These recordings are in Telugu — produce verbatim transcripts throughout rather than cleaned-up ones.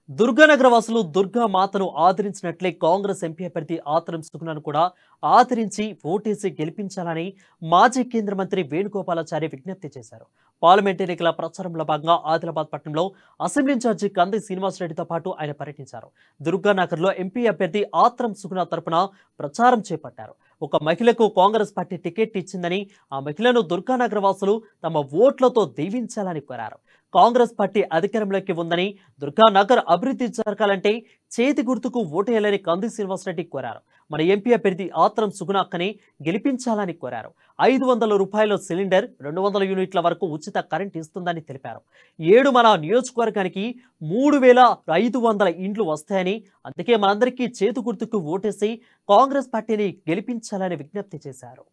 దుర్గానగర వాసులు దుర్గా మాతను ఆదరించినట్లే కాంగ్రెస్ ఎంపీ అభ్యర్థి ఆత్రం సుగుణను కూడా ఆదరించి ఓటేసి గెలిపించాలని మాజీ కేంద్ర మంత్రి వేణుగోపాలాచారి విజ్ఞప్తి చేశారు. పార్లమెంట్ ఎన్నికల ప్రచారంలో భాగంగా ఆదిలాబాద్ పట్టణంలో అసెంబ్లీ ఇన్ఛార్జి కంది శ్రీనివాసరెడ్డితో పాటు ఆయన పర్యటించారు. దుర్గానగర్లో ఎంపీ అభ్యర్థి ఆత్రం సుగుణ తరపున ప్రచారం చేపట్టారు. ఒక మహిళకు కాంగ్రెస్ పార్టీ టికెట్ ఇచ్చిందని, ఆ మహిళను దుర్గానగర వాసులు తమ ఓట్లతో దీవించాలని కోరారు. కాంగ్రెస్ పార్టీ అధికారంలోకి ఉందని, దుర్గానగర్ అభివృద్ధి జరగాలంటే చేతి గుర్తుకు ఓటేయాలని కంది శ్రీనివాసరెడ్డి కోరారు. మన ఎంపీ అభ్యర్థి ఆత్రం సుగుణ అక్కని గెలిపించాలని కోరారు. ఐదు వందల రూపాయల సిలిండర్, రెండు వందల యూనిట్ల వరకు ఉచిత కరెంట్ ఇస్తుందని తెలిపారు. ఏడు మన నియోజకవర్గానికి మూడు వేల ఐదు వందల ఇండ్లు వస్తాయని, అందుకే మనందరికీ చేతి గుర్తుకు ఓటేసి కాంగ్రెస్ పార్టీని గెలిపించాలని విజ్ఞప్తి చేశారు.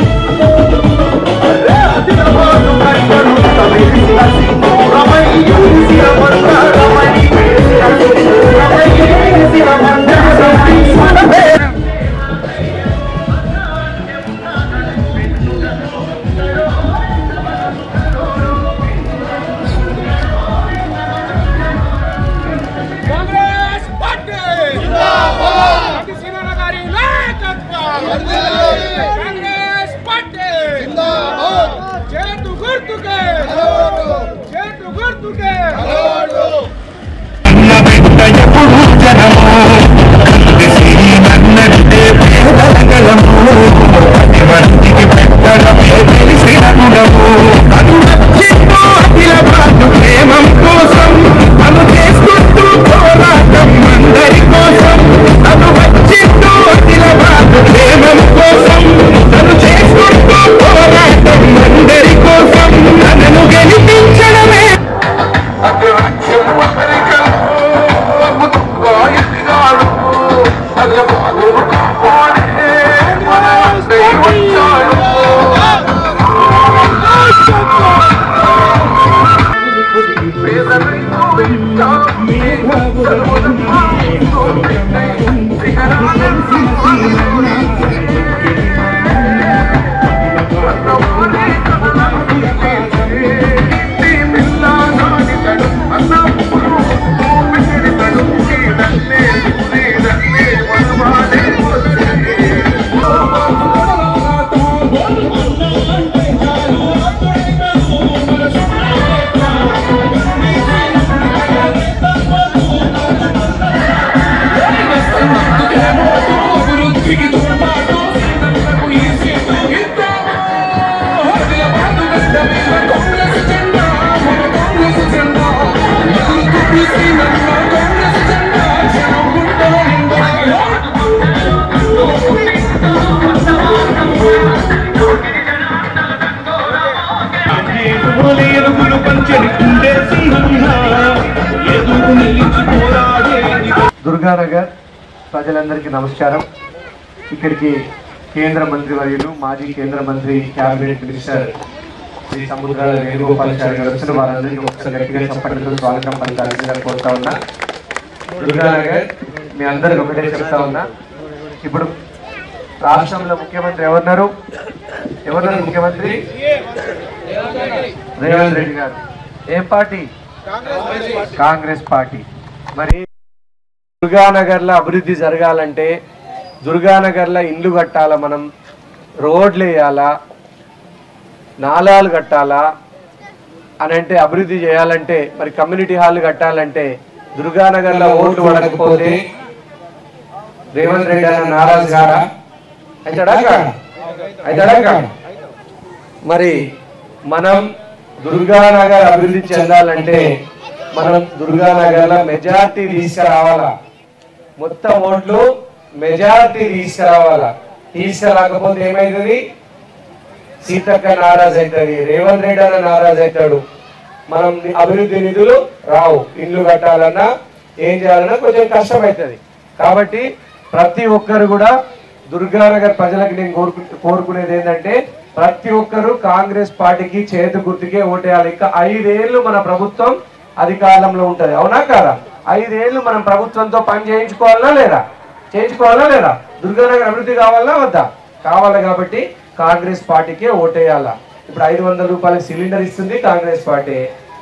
దుర్గానగర్ ప్రజలందరికీ నమస్కారం. ఇక్కడికి కేంద్ర మంత్రి వర్యులు, మాజీ కేంద్ర మంత్రి, క్యాబినెట్ మినిస్టర్ శ్రీ సముద్రాల వేణుగోపాలాచారి గారు వచ్చిన వారందరికీ ఒకసారి గట్టిగా చప్పట్లతో స్వాగతం పలకాల్సిందిగా కోరుతా ఉన్నా. దుర్గానగర్ మీ అందరికి ఒకటే చెప్తా ఉన్నా, ఇప్పుడు రాష్ట్రంలో ముఖ్యమంత్రి ఎవరున్నారు? ఎవరున్నారు ముఖ్యమంత్రి? రేవంత్ రెడ్డి గారు. ఏం పార్టీ? కాంగ్రెస్ పార్టీ. మరి దుర్గానగర్లో అభివృద్ధి జరగాలంటే, దుర్గానగర్లో ఇండ్లు కట్టాలా, మనం రోడ్లు వేయాలా, నాలాలు కట్టాలా అని అంటే, అభివృద్ధి చేయాలంటే, మరి కమ్యూనిటీ హాల్ కట్టాలంటే దుర్గానగర్లో ఓట్లు పడకపోతే రేవంత్ రెడ్డి అన్న నారాజు గారా? అయితాడా? అయితాడా? మరి మనం దుర్గానగర్ అభివృద్ధి చెందాలంటే మనం దుర్గానగర్లో మెజార్టీ తీసుకురావాలా, మొత్తం ఓట్లు మెజార్టీ తీసుకురావాలా. తీసుకురాకపోతే ఏమైతుంది? సీతక్క నారాజు అవుతుంది, రేవంత్ రెడ్డి అన్న నారాజు అవుతాడు, మనం అభివృద్ధి నిధులు రావు. ఇల్లు కట్టాలన్నా ఏం చేయాలన్నా కొంచెం కష్టమవుతుంది. కాబట్టి ప్రతి ఒక్కరు కూడా దుర్గానగర్ ప్రజలకు నేను కోరుకు కోరుకునేది ఏంటంటే, ప్రతి ఒక్కరు కాంగ్రెస్ పార్టీకి చేతి గుర్తుకే ఓటేయాలి. ఇంకా ఐదేళ్లు మన ప్రభుత్వం అధికారంలో ఉంటది, అవునా కాదా? ఐదేళ్లు మనం ప్రభుత్వంతో పని చేయించుకోవాలా లేదా? చేయించుకోవాలా లేదా? దుర్గానగర్ అభివృద్ధి కావాలా వద్దా? కావాలి. కాబట్టి కాంగ్రెస్ పార్టీకే ఓటేయాలా. ఇప్పుడు ఐదు వందల రూపాయల సిలిండర్ ఇస్తుంది కాంగ్రెస్ పార్టీ,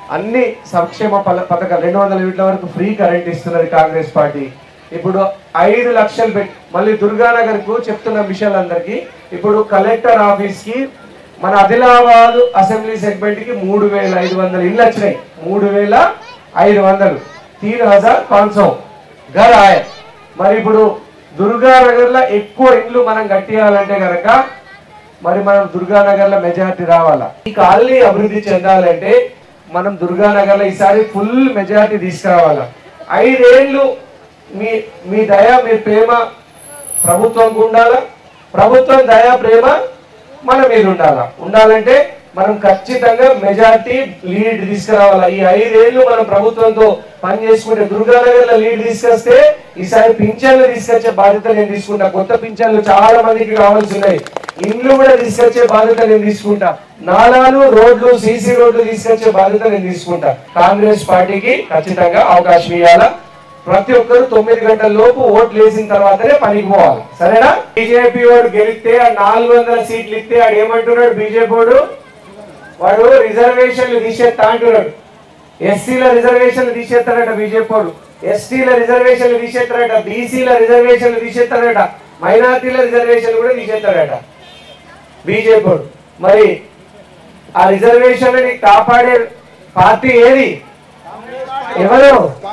అన్ని సంక్షేమ పథకాలు రెండు వందల యూనిట్ల వరకు ఫ్రీ కరెంట్ ఇస్తున్నది కాంగ్రెస్ పార్టీ. ఇప్పుడు ఐదు లక్షలు పెట్టి మళ్ళీ దుర్గానగర్ కు చెప్తున్న విషయాలందరికీ ఇప్పుడు కలెక్టర్ ఆఫీస్ కి మన ఆదిలాబాద్ అసెంబ్లీ సెగ్మెంట్ కి మూడు వేల ఐదు వందల ఇళ్ళు వచ్చినాయి. మూడు వేల ఐదు వందలు తీన్ హజార్ పాంచ్ సौ घर आए. మరి ఇప్పుడు దుర్గానగర్ లో ఎక్కువ ఇళ్ళు మనం కట్టియాలంటే కనుక మరి మనం దుర్గానగర్ లో మెజారిటీ రావాలా. ఈ కాలనీ అభివృద్ధి చెందాలంటే మనం దుర్గానగర్ లో ఈసారి ఫుల్ మెజారిటీ తీసుకురావాలా. ఐదేళ్లు మీ మీ దయ మీ ప్రేమ ప్రభుత్వంకు ఉండాలా, ప్రభుత్వం దయ ప్రేమ మన మీద ఉండాలా. ఉండాలంటే మనం ఖచ్చితంగా మెజారిటీ లీడ్ తీసుకురావాలా. ఈ ఐదేళ్లు మనం ప్రభుత్వంతో పని చేసుకుంటే దుర్గానగర్ లో లీడ్ తీసుకొస్తే ఈసారి పింఛన్లు తీసుకొచ్చే బాధ్యత నేను తీసుకుంటా. కొత్త పింఛన్లు చాలా మందికి కావాల్సి ఉన్నాయి. ఇండ్లు కూడా తీసుకొచ్చే బాధ్యత నేను తీసుకుంటా. నాలాలు రోడ్లు సీసీ రోడ్లు తీసుకొచ్చే బాధ్యత నేను తీసుకుంటా. కాంగ్రెస్ పార్టీకి ఖచ్చితంగా అవకాశం ఇవ్వాలా. ప్రతి ఒక్కరు తొమ్మిది గంటల లోపు ఓట్లు వేసిన తర్వాతనే పనికి పోవాలి. సరేనా? బీజేపీ వాడు గెలిస్తే ఆ నాలుగు వందల సీట్లు ఇస్తే ఆడు ఏమంటున్నాడు? బీజేపీ వాడు వాడు రిజర్వేషన్లు తీసేస్తా అంటున్నాడు. ఎస్సీల రిజర్వేషన్లు తీసేస్తాడట బీజేపీ వాడు. ఎస్టీల రిజర్వేషన్లు తీసేస్తాడట. బీసీల రిజర్వేషన్లు తీసేస్తాడట. మైనార్టీల రిజర్వేషన్లు కూడా తీసేస్తాడట బీజేపీ వాడు. మరి ఆ రిజర్వేషన్లని కాపాడే పార్టీ ఏది? ఎవరు?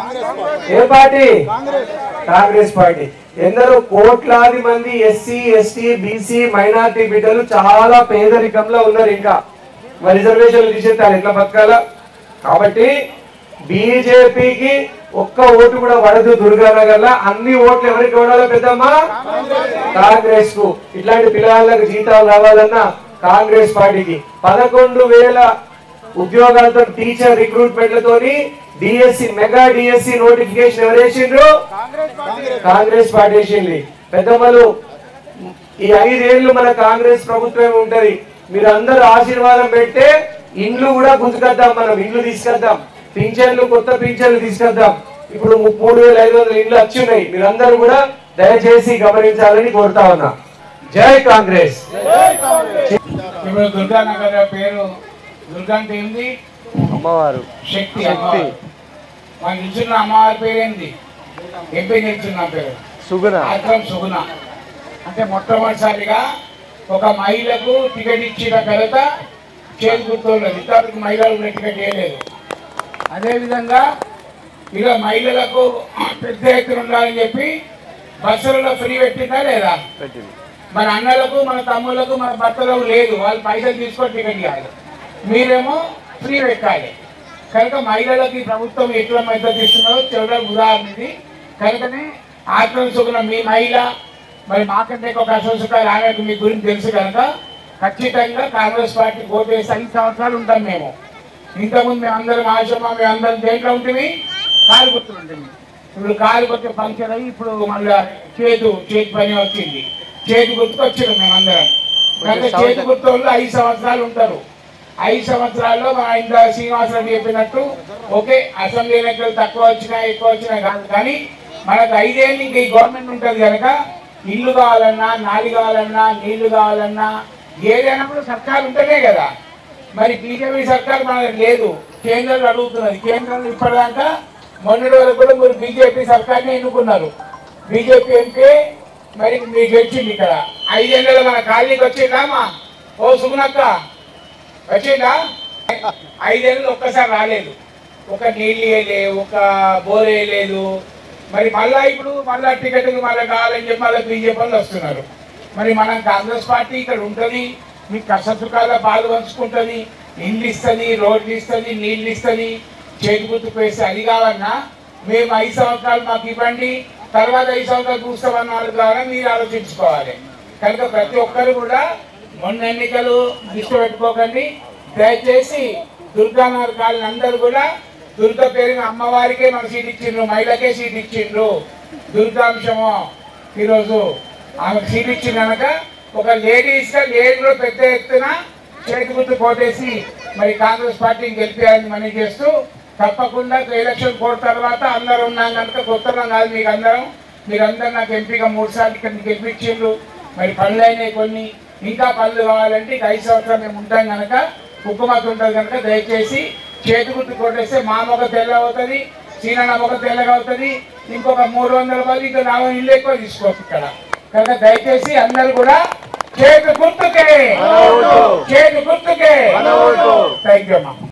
ఏ పార్టీ? కాంగ్రెస్ పార్టీ. ఎందరో కోట్లాది మంది ఎస్సీ ఎస్టీ బీసీ మైనార్టీ బిడ్డలు చాలా పేదరికంలో ఉన్నారు. ఇంకా మరి రిజర్వేషన్లు తీసేస్తారు, ఎట్లా బతకాలా? కాబట్టి బీజేపీకి ఒక్క ఓటు కూడా పడదు దుర్గానగర్ లో. అన్ని ఓట్లు ఎవరికి పడాలో పెద్దమ్మా? కాంగ్రెస్ కు. ఇట్లాంటి పిల్లలకు జీతాలు రావాలన్నా కాంగ్రెస్ పార్టీకి. పదకొండు వేల ఉద్యోగాలతో టీచర్ రిక్రూట్మెంట్లతోని డిఎస్సి మెగా డిఎస్సి నోటిఫికేషన్ ఎవరు వేసిండ్రు? కాంగ్రెస్ పార్టీ వేసింది. పెద్దమ్మలు ఈ ఐదేళ్లు మన కాంగ్రెస్ ప్రభుత్వం ఉంటది. మీరు అందరూ ఆశీర్వాదం పెడితే ఇండ్లు కూడా గుంజుకొద్దాం, మనం ఇండ్లు తీసుకొద్దాం, పింఛన్లు కొత్త పింఛన్లు తీసుకొద్దాం. ఇప్పుడు మూడు వేల ఐదు వందల ఇండ్లు వచ్చినాయి. మీరందరూ కూడా దయచేసి గమనించాలని కోరుతా ఉన్నా. జై కాంగ్రెస్. ఇప్పుడు దుర్గానగర్ పేరు దుర్గా అంటే ఏంది? అమ్మవారు శక్తి. శక్తి మనం నిల్చున్న అమ్మవారి పేరు ఏంది? ఎంపీ నిల్చున్న పేరు సుగుణ. ఆత్రం సుగుణ. అంటే మొట్టమొదటిసారిగా ఒక మహిళకు టికెట్ ఇచ్చిన ఘనత చేతి గుర్తున్నది. ఇంతవరకు మహిళలు టికెట్ వేయలేదు. అదేవిధంగా ఇక మహిళలకు పెద్ద ఎత్తున ఉండాలని చెప్పి బస్సులలో ఫ్రీ పెట్టిందా లేదా? మన అన్నలకు మన తమ్ముళ్లకు మన భర్తలకు లేదు. వాళ్ళు పైసలు తీసుకొని టికెట్ ఇవ్వాలి, మీరేమో ఫ్రీ పెట్టాలి. కనుక మహిళలకు ఈ ప్రభుత్వం ఎట్లా మద్దతు ఇస్తున్నదో చూడడం ఉదాహరణ ఇది. కనుకనే ఆత్మ సుగుణ మీ మహిళ, మరి మాకంటే ఒక అసోసియేట్ ఆమెకు మీ గురించి తెలుసు కనుక ఖచ్చితంగా కాంగ్రెస్ పార్టీ ఓటు వేసి ఐదు సంవత్సరాలు ఉంటాం మేము. ఇంతకుముందు మేము అందరం ఆశ్రమ మేము అందరం దేంట్లో ఉంటుంది? కాలు గుర్తులు ఉంటుంది. ఇప్పుడు కాలు గుర్తు పంక్చర్ అయ్యి ఇప్పుడు మళ్ళీ చేతు చేతి పని వచ్చింది. చేతి గుర్తుకు వచ్చారు మేమందరం. కనుక చేతి గుర్తు వాళ్ళు ఐదు సంవత్సరాలు ఉంటారు. ఐదు సంవత్సరాల్లో మన ఇంత శ్రీనివాసరావు చెప్పినట్టు ఓకే అసెంబ్లీ ఎన్నికలు తక్కువ వచ్చినా ఎక్కువ వచ్చినా కాదు, కానీ మనకు ఐదేళ్ళు ఇంకా ఈ గవర్నమెంట్ ఉంటుంది కనుక ఇల్లు కావాలన్నా నాలి కావాలన్నా నీళ్లు కావాలన్నా ఏదైనా కూడా సర్కారు ఉంటేనే కదా. మరి బీజేపీ సర్కారు మనకు లేదు, కేంద్రంలో అడుగుతున్నది. కేంద్రంలో ఇప్పటిదాకా మొన్నటి వరకు కూడా మీరు బీజేపీ సర్కార్ని ఎన్నుకున్నారు. బీజేపీ ఎంపీ మరి మీకు వచ్చింది ఇక్కడ ఐదేళ్లలో మన కాలనీకి వచ్చిందామా? ఓ సుగుణక్క వచ్చిందా? ఐదేళ్ళు ఒక్కసారి రాలేదు. ఒక నీళ్ళు వేయలేదు, ఒక బోర్ వేయలేదు. మరి మళ్ళా ఇప్పుడు మళ్ళా టికెట్ మళ్ళీ కావాలని చెప్పి మళ్ళీ బీజేపీ వాళ్ళు వస్తున్నారు. మరి మనం కాంగ్రెస్ పార్టీ ఇక్కడ ఉంటుంది, మీకు కష్ట సుఖాల్లో పాలు పంచుకుంటుంది, ఇండ్లు ఇస్తుంది, రోడ్లు ఇస్తుంది, నీళ్ళు ఇస్తుంది, చేతి గుర్తుకు వేస్తే అది కావన్నా మేము ఐదు సంవత్సరాలు మాకు ఇవ్వండి, తర్వాత ఐదు సంవత్సరాలు చూస్తామన్న వాళ్ళ ద్వారా మీరు ఆలోచించుకోవాలి. కనుక ప్రతి ఒక్కరు కూడా మొన్న ఎన్నికలు దృష్టి పెట్టుకోకండి. దయచేసి దుర్గానగర్ కాలనీ అందరూ కూడా దుర్గ పేరున అమ్మవారికే మన సీట్ ఇచ్చిండ్రు, మహిళకే సీట్ ఇచ్చిండ్రు. దుర్గాంశము ఈరోజు ఆమెకు సీట్ ఇచ్చింది కనుక ఒక లేడీస్గా లేడీ కూడా పెద్ద ఎత్తున చేతి గుర్తు కోటేసి మరి కాంగ్రెస్ పార్టీని గెలిపేయాలని మనం చేస్తూ తప్పకుండా ఎలక్షన్ కోడ్ తర్వాత అందరూ ఉన్నాం కనుక కొత్తగా కాదు మీకు అందరం మీరందరూ నాకు ఎంపీగా మూడు సార్లు ఇక్కడ గెలిపించిండ్రు. మరి పనులు అయినాయి కొన్ని, ఇంకా పనులు కావాలంటే ఇక ఐదు సంవత్సరాలు మేము ఉంటాం కనుక ఉక్కుమతి ఉంటుంది కనుక దయచేసి చేతి గుర్తు కొట్టేస్తే మా మొక్క తెల్ల అవుతుంది, సీనన్న మొక్క తెల్లగా అవుతుంది. ఇంకొక మూడు వందల మంది ఇంకా నాలుగు ఇల్లు ఎక్కువ తీసుకోవచ్చు ఇక్కడ. కనుక దయచేసి అందరూ కూడా చేతి గుర్తుకే చేతి గుర్తుకే థ్యాంక్ యూ అమ్మా.